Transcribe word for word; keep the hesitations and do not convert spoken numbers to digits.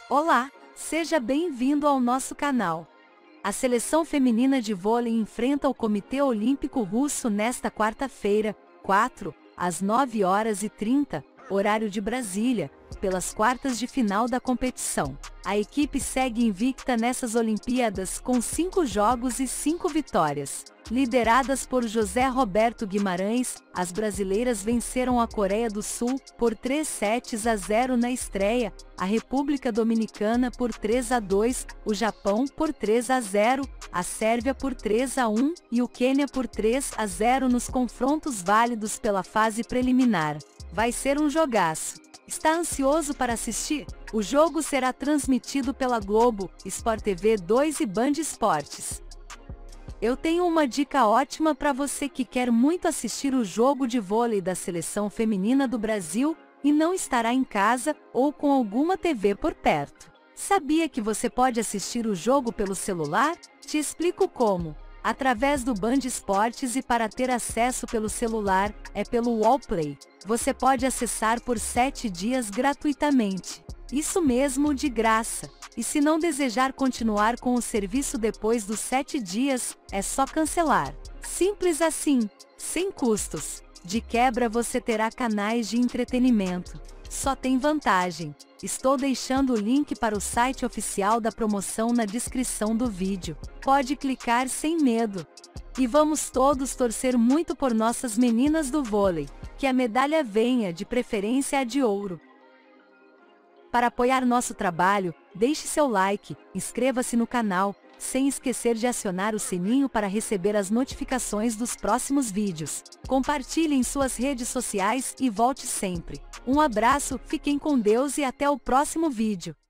Olá, seja bem-vindo ao nosso canal. A seleção feminina de vôlei enfrenta o Comitê Olímpico Russo nesta quarta-feira, quatro, às nove horas e trinta, horário de Brasília, pelas quartas de final da competição. A equipe segue invicta nessas Olimpíadas com cinco jogos e cinco vitórias. Lideradas por José Roberto Guimarães, as brasileiras venceram a Coreia do Sul por três sets a zero na estreia, a República Dominicana por três a dois, o Japão por três a zero, a Sérvia por três a um e o Quênia por três a zero nos confrontos válidos pela fase preliminar. Vai ser um jogaço. Está ansioso para assistir? O jogo será transmitido pela Globo, Sport T V dois e Band Esportes. Eu tenho uma dica ótima para você que quer muito assistir o jogo de vôlei da seleção feminina do Brasil e não estará em casa ou com alguma T V por perto. Sabia que você pode assistir o jogo pelo celular? Te explico como. Através do Band Esportes, e para ter acesso pelo celular, é pelo Wallplay. Você pode acessar por sete dias gratuitamente. Isso mesmo, de graça. E se não desejar continuar com o serviço depois dos sete dias, é só cancelar. Simples assim, sem custos. De quebra você terá canais de entretenimento. Só tem vantagem. Estou deixando o link para o site oficial da promoção na descrição do vídeo. Pode clicar sem medo. E vamos todos torcer muito por nossas meninas do vôlei. Que a medalha venha, de preferência a de ouro. Para apoiar nosso trabalho, deixe seu like, inscreva-se no canal, sem esquecer de acionar o sininho para receber as notificações dos próximos vídeos. Compartilhe em suas redes sociais e volte sempre. Um abraço, fiquem com Deus e até o próximo vídeo.